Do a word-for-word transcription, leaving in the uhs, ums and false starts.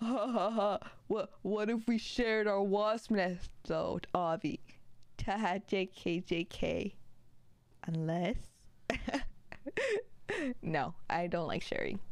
Ha ha ha. What, what if we shared our wasp nest though, Avi? Taha, J K, J K. Unless... No, I don't like sharing.